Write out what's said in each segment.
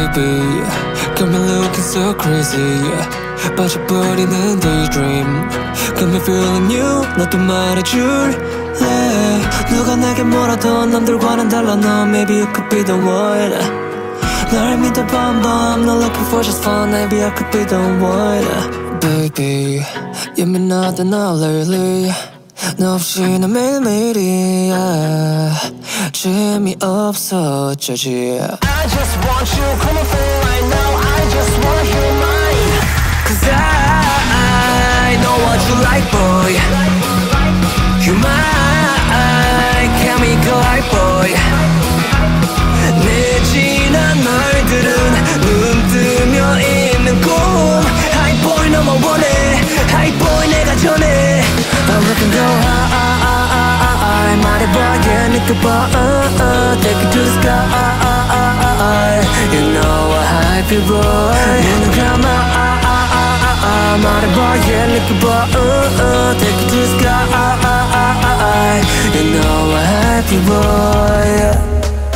baby got me looking so crazy 빠져버리는 daydream got me feeling new 너도 말해줄래 누가 내게 뭐라도 남들과는 달라 너 maybe you could be the one 널 믿어 bum bum not looking for just fun maybe I could be the one baby 예민하다 나 lately 너 없이 나 매일매일이야 재미없어 어쩌지 I just want you come on for right now I just want you mine Cause I know what you like boy You my chemical like boy 내 진한 말들은 눈 뜨며 있는 꿈 High boy 너만 원해 High boy 내가 전해 I'm looking go high 말해봐 yeah 느껴봐 take it to the sky You know a happy boy 눈을 감아 말해봐 yeah 느껴봐 take it to the sky You know a happy boy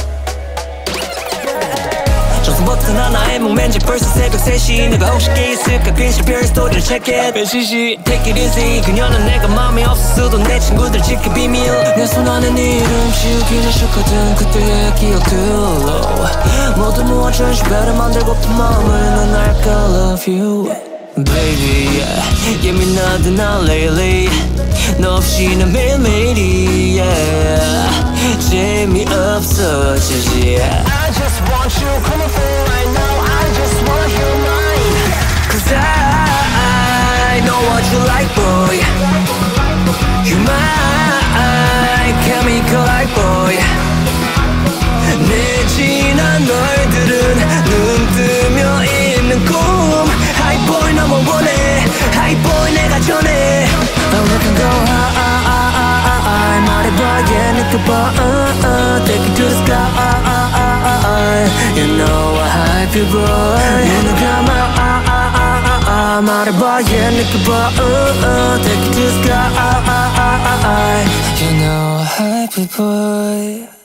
정성부터 나 나의 목맨지 벌써 새벽 3시 내가 혹시 깨 있을까 괜시리 별 스토리를 check it 배시시 take it easy 그녀는 내가 마음이 없었어도 내 친구들 지켜 비밀 내 손 안에 네 이름 지우기는 싫거든 그때의 기억들로 모두 모아 전시배를 만들고픈 마음을 난 알까 love you Baby 예민하던 나 lately 너 없이 난 매일매일이 재미없어 어쩌지 I just want you come on for right now I just want you mine Cause I know what you like boy You my chemical like boy 내 진한 너희들은 눈 뜨며 있는 꿈 High boy 너만 원해 High boy 내가 전해 I'm looking go high 말해봐 yeah 느껴봐 take it to the sky You know a happy boy 눈을 감아 말해봐 yeah 느껴봐 take it to the sky You know a happy boy